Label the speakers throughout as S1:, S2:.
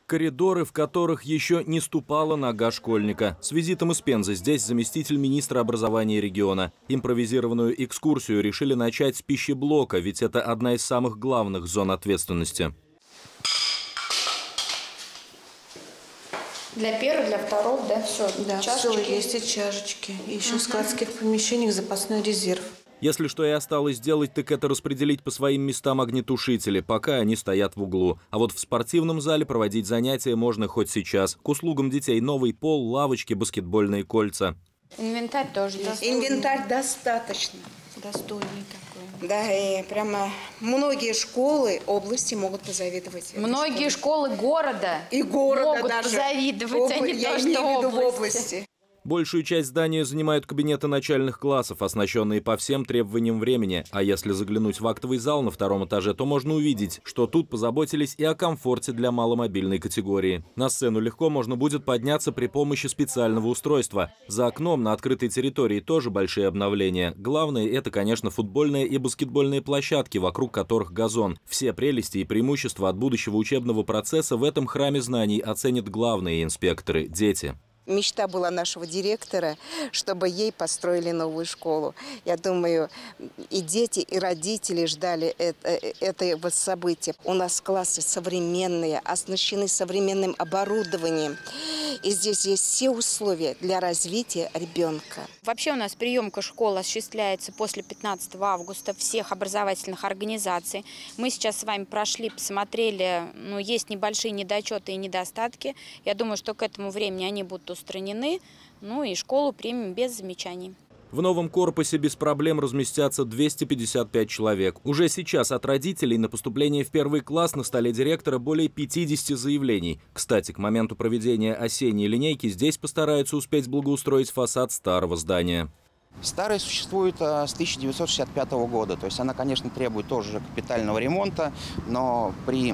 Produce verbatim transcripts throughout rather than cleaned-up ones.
S1: Коридоры, в которых еще не ступала нога школьника. С визитом из Пензы здесь заместитель министра образования региона. Импровизированную экскурсию решили начать с пищеблока, ведь это одна из самых главных зон ответственности.
S2: Для первых, для вторых, да, все.
S3: Да, все есть и чашечки. И еще угу. в складских помещениях запасной резерв.
S1: Если что и осталось сделать, так это распределить по своим местам огнетушители, пока они стоят в углу. А вот в спортивном зале проводить занятия можно хоть сейчас. К услугам детей новый пол, лавочки, баскетбольные кольца.
S2: Инвентарь тоже есть.
S3: Инвентарь достаточно.
S2: Достойный такой.
S3: Да, и прямо многие школы области могут позавидовать.
S2: Многие школы города,
S3: и города
S2: могут
S3: даже.
S2: позавидовать,
S3: Об...
S2: а не
S3: Я
S2: то,
S3: имею
S2: что
S3: в виду
S2: области.
S3: в области.
S1: Большую часть здания занимают кабинеты начальных классов, оснащенные по всем требованиям времени. А если заглянуть в актовый зал на втором этаже, то можно увидеть, что тут позаботились и о комфорте для маломобильной категории. На сцену легко можно будет подняться при помощи специального устройства. За окном на открытой территории тоже большие обновления. Главное – это, конечно, футбольные и баскетбольные площадки, вокруг которых газон. Все прелести и преимущества от будущего учебного процесса в этом храме знаний оценят главные инспекторы – дети.
S4: Мечта была нашего директора, чтобы ей построили новую школу. Я думаю, и дети, и родители ждали это, этого события. У нас классы современные, оснащены современным оборудованием. И здесь есть все условия для развития ребенка.
S2: Вообще у нас приемка школ осуществляется после пятнадцатого августа всех образовательных организаций. Мы сейчас с вами прошли, посмотрели, ну, есть небольшие недочеты и недостатки. Я думаю, что к этому времени они будут устранены, ну и школу примем без замечаний.
S1: В новом корпусе без проблем разместятся двести пятьдесят пять человек. Уже сейчас от родителей на поступление в первый класс на столе директора более пятидесяти заявлений. Кстати, к моменту проведения осенней линейки здесь постараются успеть благоустроить фасад старого здания.
S5: Старая существует с тысяча девятьсот шестьдесят пятого года, то есть она, конечно, требует тоже капитального ремонта, но при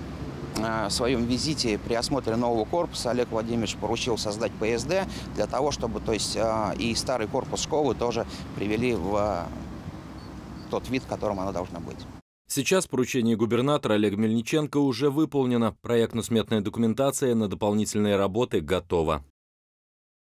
S5: в своем визите при осмотре нового корпуса Олег Владимирович поручил создать Пэ Эс Дэ для того, чтобы, то есть, и старый корпус школы тоже привели в тот вид, в котором оно должно быть.
S1: Сейчас поручение губернатора Олега Мельниченко уже выполнено. Проектно-сметная документация на дополнительные работы готова.